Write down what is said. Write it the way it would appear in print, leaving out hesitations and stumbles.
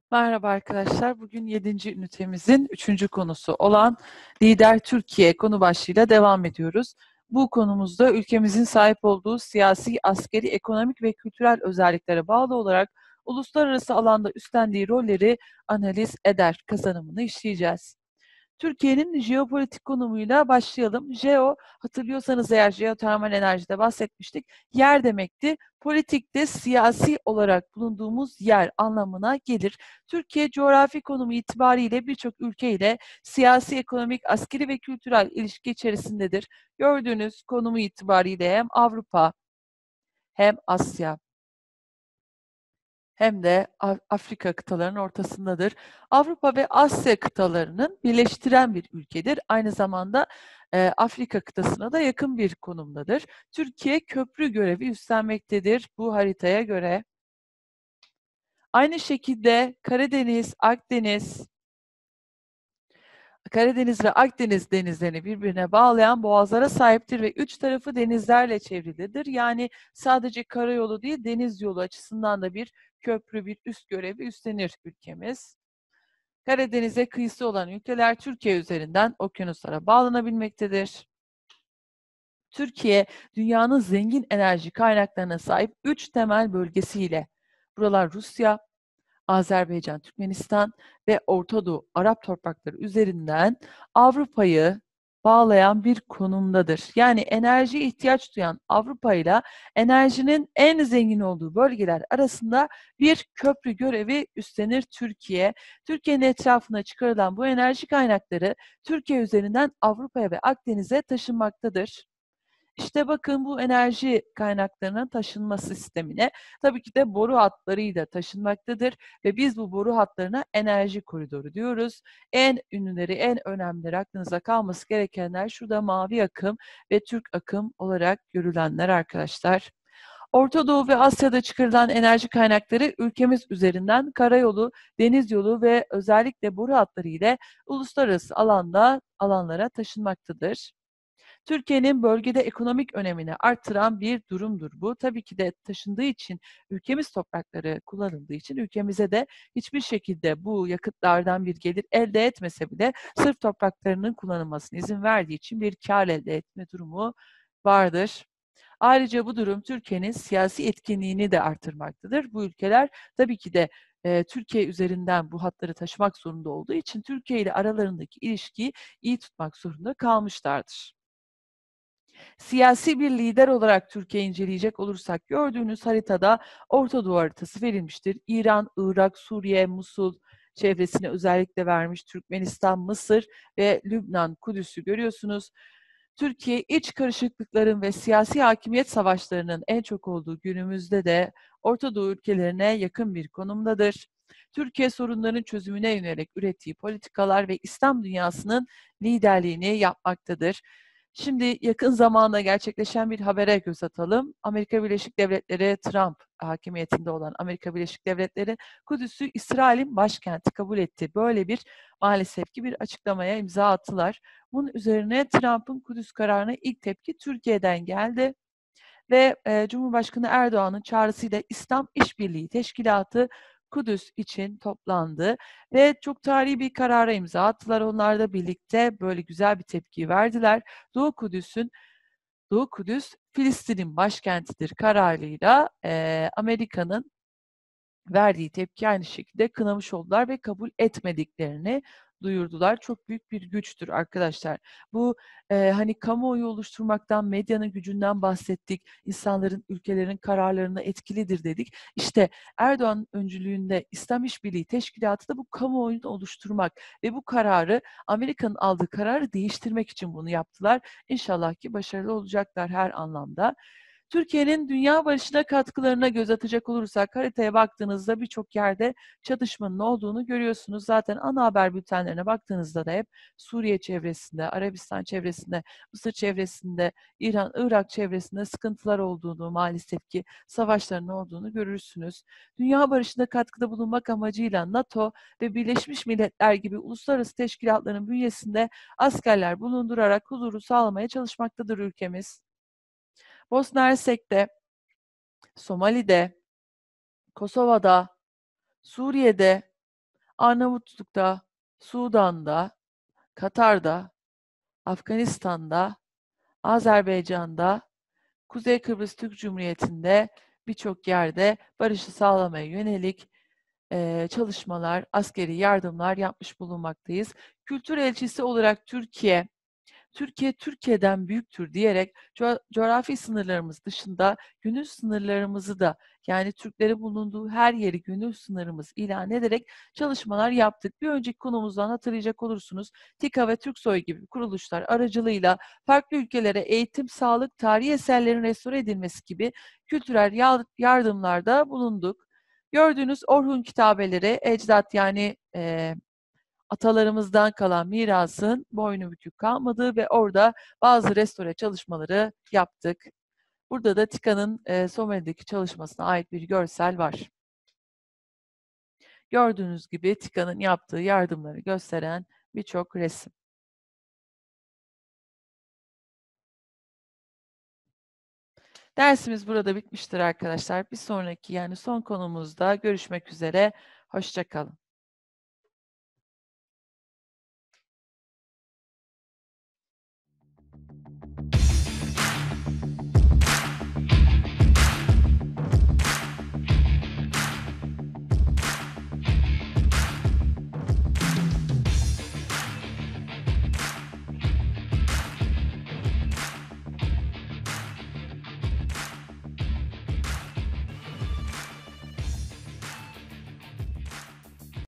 Merhaba arkadaşlar. Bugün 7. ünitemizin 3. konusu olan Lider Türkiye konu başlığıyla devam ediyoruz. Bu konumuzda ülkemizin sahip olduğu siyasi, askeri, ekonomik ve kültürel özelliklere bağlı olarak uluslararası alanda üstlendiği rolleri analiz eder kazanımını işleyeceğiz. Türkiye'nin jeopolitik konumuyla başlayalım. Hatırlıyorsanız eğer jeotermal enerjide bahsetmiştik. Yer demekti. Politikte siyasi olarak bulunduğumuz yer anlamına gelir. Türkiye coğrafi konumu itibariyle birçok ülkeyle siyasi, ekonomik, askeri ve kültürel ilişki içerisindedir. Gördüğünüz konumu itibariyle hem Avrupa hem Asya hem de Afrika kıtalarının ortasındadır. Avrupa ve Asya kıtalarının birleştiren bir ülkedir. Aynı zamanda Afrika kıtasına da yakın bir konumdadır. Türkiye köprü görevi üstlenmektedir bu haritaya göre. Aynı şekilde Karadeniz ve Akdeniz denizlerini birbirine bağlayan boğazlara sahiptir ve üç tarafı denizlerle çevrilidir. Yani sadece karayolu değil, deniz yolu açısından da bir köprü, bir üst görevi üstlenir ülkemiz. Karadeniz'e kıyısı olan ülkeler Türkiye üzerinden okyanuslara bağlanabilmektedir. Türkiye, dünyanın zengin enerji kaynaklarına sahip 3 temel bölgesiyle, buralar Rusya, Azerbaycan, Türkmenistan ve Orta Doğu Arap toprakları üzerinden Avrupa'yı bağlayan bir konumdadır. Yani enerjiye ihtiyaç duyan Avrupa ile enerjinin en zengin olduğu bölgeler arasında bir köprü görevi üstlenir Türkiye. Türkiye'nin etrafına çıkarılan bu enerji kaynakları Türkiye üzerinden Avrupa'ya ve Akdeniz'e taşınmaktadır. İşte bakın bu enerji kaynaklarının taşınma sistemine tabii ki de boru hatlarıyla taşınmaktadır ve biz bu boru hatlarına enerji koridoru diyoruz. En ünlüleri, en önemlileri aklınıza kalması gerekenler şurada mavi akım ve Türk akım olarak görülenler arkadaşlar. Orta Doğu ve Asya'da çıkarılan enerji kaynakları ülkemiz üzerinden karayolu, deniz yolu ve özellikle boru hatları ile uluslararası alanlara taşınmaktadır. Türkiye'nin bölgede ekonomik önemini artıran bir durumdur bu. Tabii ki de taşındığı için, ülkemiz toprakları kullanıldığı için ülkemize de hiçbir şekilde bu yakıtlardan bir gelir elde etmese bile sırf topraklarının kullanılmasına izin verdiği için bir kar elde etme durumu vardır. Ayrıca bu durum Türkiye'nin siyasi etkinliğini de artırmaktadır. Bu ülkeler tabii ki de Türkiye üzerinden bu hatları taşımak zorunda olduğu için Türkiye ile aralarındaki ilişkiyi iyi tutmak zorunda kalmışlardır. Siyasi bir lider olarak Türkiye inceleyecek olursak gördüğünüz haritada Orta Doğu haritası verilmiştir. İran, Irak, Suriye, Musul çevresine özellikle vermiş. Türkmenistan, Mısır ve Lübnan, Kudüs'ü görüyorsunuz. Türkiye iç karışıklıkların ve siyasi hakimiyet savaşlarının en çok olduğu günümüzde de Orta Doğu ülkelerine yakın bir konumdadır. Türkiye sorunların çözümüne yönelik ürettiği politikalar ve İslam dünyasının liderliğini yapmaktadır. Şimdi yakın zamanda gerçekleşen bir habere göz atalım. Amerika Birleşik Devletleri, Trump hakimiyetinde olan Amerika Birleşik Devletleri Kudüs'ü İsrail'in başkenti kabul etti. Böyle bir maalesef ki bir açıklamaya imza attılar. Bunun üzerine Trump'ın Kudüs kararına ilk tepki Türkiye'den geldi ve Cumhurbaşkanı Erdoğan'ın çağrısıyla İslam İşbirliği Teşkilatı Kudüs için toplandı ve çok tarihi bir karara imza attılar. Onlar da birlikte böyle güzel bir tepki verdiler. Doğu Kudüs Filistin'in başkentidir kararıyla Amerika'nın verdiği tepki aynı şekilde kınamış oldular ve kabul etmediklerini duyurdular. Çok büyük bir güçtür arkadaşlar. Bu hani kamuoyu oluşturmaktan, medyanın gücünden bahsettik. İnsanların, ülkelerin kararlarına etkilidir dedik. İşte Erdoğan öncülüğünde İslam İşbirliği Teşkilatı da bu kamuoyunu oluşturmak ve bu kararı Amerika'nın aldığı kararı değiştirmek için bunu yaptılar. İnşallah ki başarılı olacaklar her anlamda. Türkiye'nin dünya barışına katkılarına göz atacak olursak haritaya baktığınızda birçok yerde çatışmanın olduğunu görüyorsunuz. Zaten ana haber bültenlerine baktığınızda da hep Suriye çevresinde, Arabistan çevresinde, Mısır çevresinde, İran, Irak çevresinde sıkıntılar olduğunu, maalesef ki savaşların olduğunu görürsünüz. Dünya barışına katkıda bulunmak amacıyla NATO ve Birleşmiş Milletler gibi uluslararası teşkilatların bünyesinde askerler bulundurarak huzuru sağlamaya çalışmaktadır ülkemiz. Bosna Hersek'te, Somali'de, Kosova'da, Suriye'de Arnavutluk'ta, Sudan'da, Katar'da, Afganistan'da, Azerbaycan'da, Kuzey Kıbrıs Türk Cumhuriyeti'nde birçok yerde barışı sağlamaya yönelik çalışmalar, askeri yardımlar yapmış bulunmaktayız. Kültür elçisi olarak Türkiye Türkiye'den büyüktür diyerek coğrafi sınırlarımız dışında gönül sınırlarımızı da yani Türklerin bulunduğu her yeri gönül sınırımız ilan ederek çalışmalar yaptık. Bir önceki konumuzdan hatırlayacak olursunuz. TİKA ve Türksoy gibi kuruluşlar aracılığıyla farklı ülkelere eğitim, sağlık, tarihi eserlerin restore edilmesi gibi kültürel yardımlarda bulunduk. Gördüğünüz Orhun kitabeleri, ecdat yani atalarımızdan kalan mirasın boynu bükük kalmadığı ve orada bazı restore çalışmaları yaptık. Burada da TİKA'nın Somali'deki çalışmasına ait bir görsel var. Gördüğünüz gibi TİKA'nın yaptığı yardımları gösteren birçok resim. Dersimiz burada bitmiştir arkadaşlar. Bir sonraki yani son konumuzda görüşmek üzere. Hoşça kalın.